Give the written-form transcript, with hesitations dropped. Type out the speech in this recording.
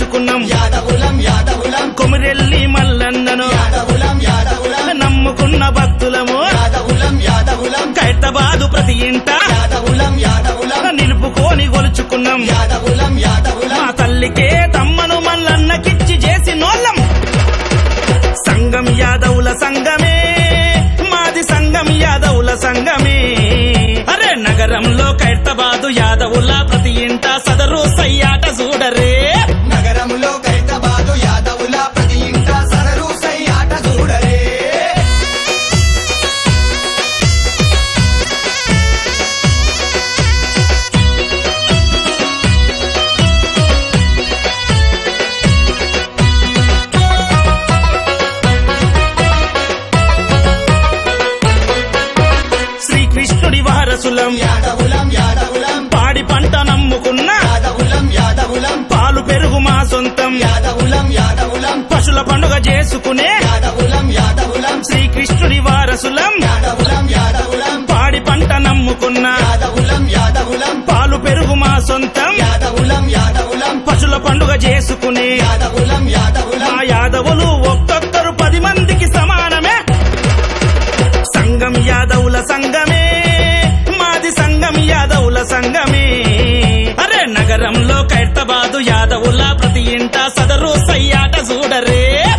గెలుచుకున్నాం యాదవులం యాదవులం కొమిరెల్లి మల్లన్నను యాదవులం యాదవులం నమ్ముకున్న భక్తులము యాదవులం యాదవులం ఖైరతాబాదు ప్రతి ఇంట యాదవులం యాదవులం నిలుపుకొని గొలుచుకున్నాం యాదవులం యాదవులం మా తల్లికే తమ్మను మల్లన్నకిచ్చి చేసి నోళ్ళం సంఘం యాదవుల సంఘమే మాది సంఘం యాదవుల సంఘమే అరే నగరంలో ఖైరతాబాదు యాదవుల ప్రతి ఇంట సదరు సయ్యాట చూడరే నగరంలో ఖైరతాబాదు యాదవుల ప్రతి ఇంట సదరు సయ్యాట చూడరే శ్రీకృష్ణుడి వారసులం యాదవులం యాదవులం పాడి పంట నమ్ముకున్న యాదవులం యాదవులం పాలు పెరుగు మా సొంతం యాదవులం యాదవులం పశుల పండుగ చేసుకునే యాదవులం యాదవులం శ్రీకృష్ణుడి వారసులం యాదవులం యాదవులం పాడి పంట నమ్ముకున్న యాదవులం యాదవులం పాలు పెరుగు మా సొంతం యాదవులం యాదవులం పశుల పండుగ చేసుకునే యాదవులం యాదవులం మా యాదవులు ఒక్కొక్కరు 10 మందికి సమానమే సంఘం యాదవుల సంఘమే మాది సంఘం యాదవుల సంఘమే అరే నగరంలో ఖైరతాబాదు యాదవుల ప్రతి ఇంట సదరు సయ్యాట చూడరే